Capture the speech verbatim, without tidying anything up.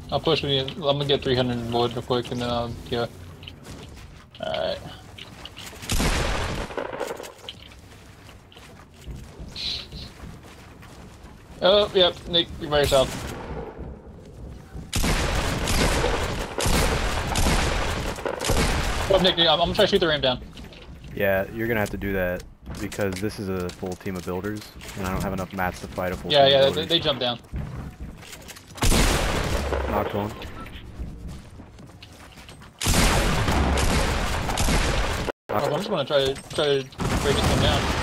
I'll push me. I'm gonna get three hundred wood real quick and then I'll go. Alright. Oh, yep, Nick, you're by yourself. Oh, Nick, I'm, I'm gonna try to shoot the ram down. Yeah, you're gonna have to do that because this is a full team of builders, and I don't have enough mats to fight a full yeah, team yeah, of they, builders. they jump down. Knocked one. Oh, I'm just gonna try to try to break this one down.